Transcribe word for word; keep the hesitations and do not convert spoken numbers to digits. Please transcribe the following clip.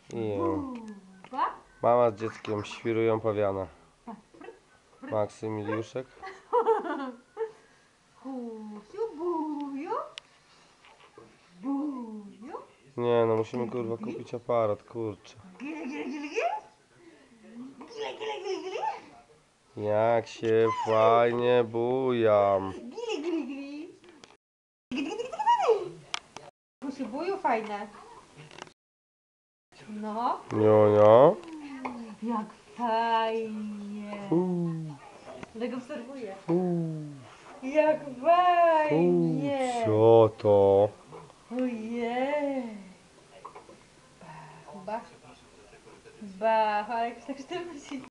I Buba. mama z dzieckiem świrują pawiana. Maksymiliuszek. Kusiu, buju. Buju. Nie no, musimy kurwa kupić aparat, kurczę. Gile, gile, gile, gile. Gile, gile, gile, gile. Jak się fajnie bujam. Gili, gili, gili. Gili, gili, gili, gili. Kusiu, buju, fajne. No, Nionio. jak fajnie. Uuu, Dlatego obserwuję. uuu, Jak uuu, fajnie. co to? Ojej. Ba. Ba, ale jakoś tak sztywno się